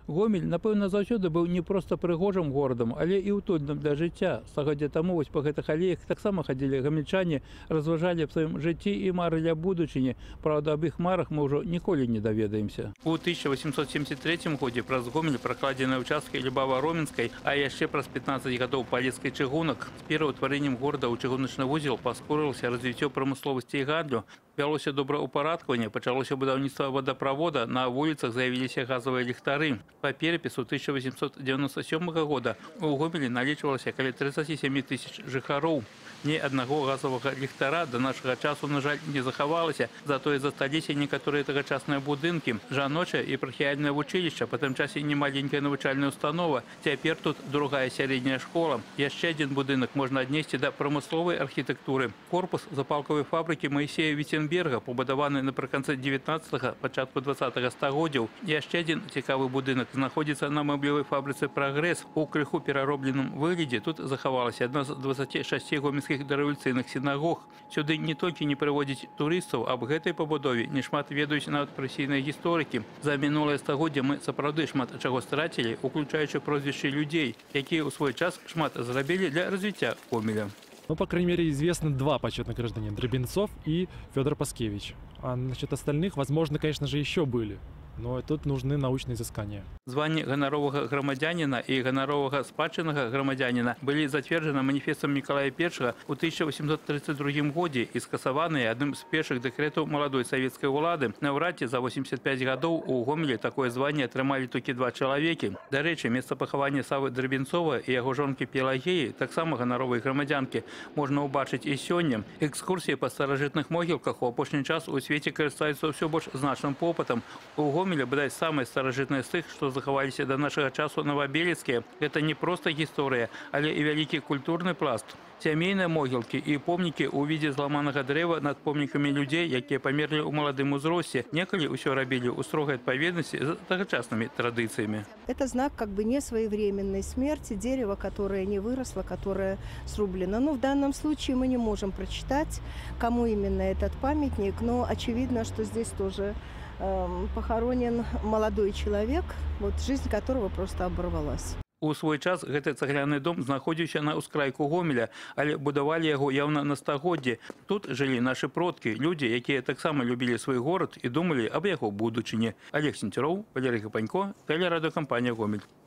Гомель, напэўна, заўсёды быў не проста прыгожым горадам, але і ўтульным для жыцця. Стагоддзя таму вось па гэтых алеях таксама хадзілі гамельчане, разважалі аб сваім жыцці і марылі аб будучыні. Праўда, аб іх марах мы ўжо ніколі не даведаемся. У 1873 годзе праз Гомель пракладзены ўчасткі Любава-Роменскай, а яшчэ праз 15 гадоў палескай чыгунак. З пераўтварэннем горада ў чыгуначны вузел паскорылася развіццё прамысловасці і гандлю. Вялося добраўпарадкаванне, пачалося будаўніцтва вадаправода, на вуліцах з'явіліся газавыя ліхтары. Па перапісу 1897 года у Гомелі налічвалася каля 37 тысяч жыхароў. Ні аднаго газовага ліхтара да нашага часу, на жаль, не захавалася, затое засталіся некаторыя тагачасныя будынкі, жаночае і пархіяльнае вучылішча, па тым часе немаленькая навучальная установа, цяпер тут другая сярэдняя школа. Яшчэ адзін будынак можна аднесці да прамысловай архітэктуры. Корпус запалкавай фабрыкі Маісея Віценберга, пабудаваны напрыканцы 19-га, пачатку 20-га стагоддзяў. Яшчэ адзін цікавы будынак знаходзіцца на мэблевай фабрыцы «Прагрэс». У крыху пераробленым выглядзе тут захавалася адна з 26 гомельскіх дарэвалюцыйных сінагог. Сюды не толькі не прыводзяць турыстаў, аб гэтай пабудове нешмат ведаюць нават прафесійныя гісторыкі. За мінулае стагоддзе мы сапраўды шмат чаго страцілі, уключаючы прозвішчы людзей, якія ў свой час шмат зрабілі для развіцця Гомеля. Ну, по крайней мере, известны два почетных гражданина – Драбенцов и Федор Паскевич. А насчет остальных, возможно, конечно же, еще были. Но тут нужны научные изыскания. Званне ганаровага грамадзяніна і ганаровага спадчыннага грамадзяніна былі зацверджаны маніфестам Мікалая I ў 1832 годзе і скасаваныя адным з першых дэкрэтаў маладой савецкай улады. Наўрад ці за 85 гадоў у Гомелі такое званне атрымалі толькі два чалавекі. Дарэчы, месца пахавання Савы Драбенцова і яго жонкі Пелагеі, таксама ганаровай грамадзянкі, можна ўбачыць і сёння. Экскурсіі па старажытных могілках у апошні час у свеце карыстаюцца ўсё больш значным попытам. У Гомеля, бадай, самыя старажытныя з тых, што захаваліся да нашага часу новабелецкія. Гэта не проста гісторыя, але і вялікі культурны пласт. Сямейныя могілкі і помнікі ў виде зламанага дрэва над помнікамі людзей, якія памерлі ў маладым узросце, некалі ўсё рабілі ў строгай адпаведнасці з тагачаснымі традыцыямі. Это знак как бы несвоевременной смерти, дерева, которое не выросло, которое срублено. Но в данном случае мы не можем прочитать, кому именно этот памятник, но очевидно, что здесь тоже похоронен молодой человек, вот жизнь которого просто оборвалась. У свой час гэты цагляны дом знаходзіўся на ўскрайку Гомеля, але будавалі яго явна на стагоддзі. Тут жылі нашы продкі, людзі, якія таксама любілі свой горад і думалі аб яго будучыні. Олег Сенцюроў, Валерый Гапанько, тэлерадыёкампанія «Гомель».